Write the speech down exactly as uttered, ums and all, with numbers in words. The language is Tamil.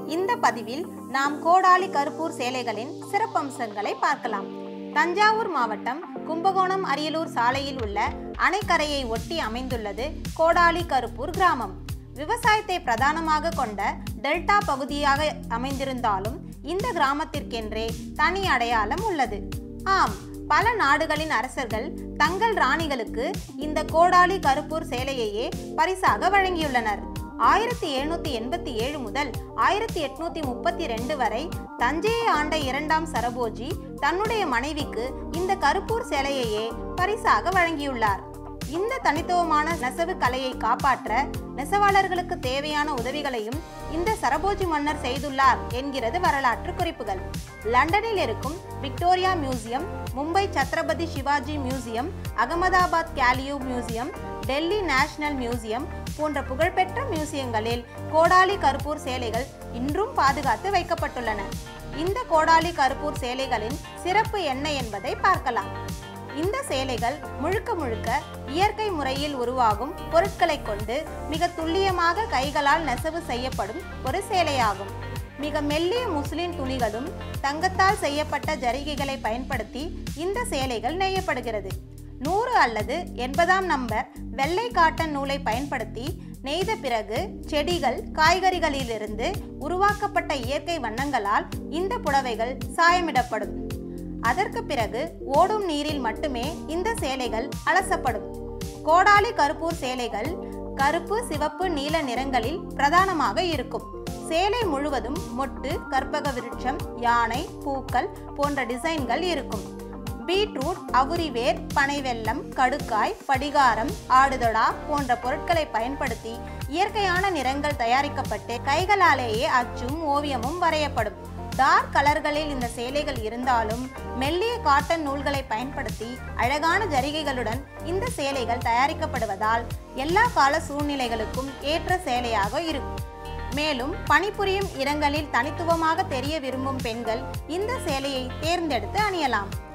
இந்த பதிவில் நாம் கோடாலி கருப்பூர் சேலைகளின் சிறப்பம்சங்களை பார்க்கலாம். தஞ்சாவூர் மாவட்டம் கும்பகோணம் அரியலூர் சாலையில் உள்ள அணைக்கரையை ஒட்டி அமைந்துள்ளது கோடாலி கருப்பூர் கிராமம். விவசாயத்தை பிரதானமாக கொண்ட டெல்டா பகுதியாக அமைந்திருந்தாலும் இந்த கிராமத்திற்கென்றே தனி அடையாளம் உள்ளது. ஆம், பல நாடுகளின் அரசர்கள் தங்கள் ராணிகளுக்கு இந்த கோடாலி கருப்பூர் சேலையையே பரிசாக வழங்கியுள்ளனர். ஆயிரத்தி எழுநூத்தி எண்பத்தி ஏழு முதல் ஆயிரத்தி எட்நூத்தி முப்பத்தி ரெண்டு வரை தஞ்சையை ஆண்ட இரண்டாம் சரபோஜி தன்னுடைய மனைவிக்கு இந்த கருப்பூர் சேலையையே பரிசாக வழங்கியுள்ளார். இந்த தனித்துவமான நெசவு கலையை காப்பாற்ற நெசவாளர்களுக்கு தேவையான உதவிகளையும் இந்த சரபோஜி மன்னர் செய்துள்ளார் என்கிறது வரலாற்று குறிப்புகள். லண்டனில் இருக்கும் Victoria museum, Mumbai Chhatrapati Shivaji museum, Ahmedabad கேலியூ மியூசியம், டெல்லி நேஷனல் மியூசியம் போன்ற புகழ்பெற்ற மியூசியங்களில் கோடாலி கருப்பூர் சேலைகள் இன்றும் பாதுகாத்து வைக்கப்பட்டுள்ளன. இந்த கோடாலி கருப்பூர் சேலைகளின் சிறப்பு என்ன என்பதை பார்க்கலாம். இந்த சேலைகள் முழுக்க முழுக்க இயற்கை முறையில் உருவாகும் பொருட்களை கொண்டு மிக துல்லியமாக கைகளால் நெசவு செய்யப்படும் ஒரு சேலையாகும். மிக மெல்லிய முஸ்லின் துணிகளும் தங்கத்தால் செய்யப்பட்ட ஜரிகைகளை பயன்படுத்தி இந்த சேலைகள் நெய்யப்படுகிறது. நூறு அல்லது எண்பதாம் நம்பர் வெள்ளை காட்டன் நூலை பயன்படுத்தி நெய்த பிறகு செடிகள், காய்கறிகளிலிருந்து உருவாக்கப்பட்ட இயற்கை வண்ணங்களால் இந்த புடவைகள் சாயமிடப்படும். அதற்கு பிறகு ஓடும் நீரில் மட்டுமே இந்த சேலைகள் அலசப்படும். கோடாலி கருப்பூர் சேலைகள் கருப்பு, சிவப்பு, நீல நிறங்களில் பிரதானமாக இருக்கும். சேலை முழுவதும் மொட்டு, கற்பக விருட்சம், யானை, பூக்கள் போன்ற டிசைன்கள் இருக்கும். பீட்ரூட், அவுரிவேர், பனைவெல்லம், கடுக்காய், படிகாரம், ஆடுதொடா போன்ற பொருட்களை பயன்படுத்தி இயற்கையான நிறங்கள் தயாரிக்கப்பட்டு கைகளாலேயே அச்சும் ஓவியமும் வரையப்படும். டார்க் கலர்களில் இந்த சேலைகள் இருந்தாலும் மெல்லிய காட்டன் நூல்களை பயன்படுத்தி அழகான ஜரிகைகளுடன் இந்த சேலைகள் தயாரிக்கப்படுவதால் எல்லா கால சூழ்நிலைகளுக்கும் ஏற்ற சேலையாக இருக்கும். மேலும் பணிபுரியும் இடங்களில் தனித்துவமாக தெரிய விரும்பும் பெண்கள் இந்த சேலையை தேர்ந்தெடுத்து அணியலாம்.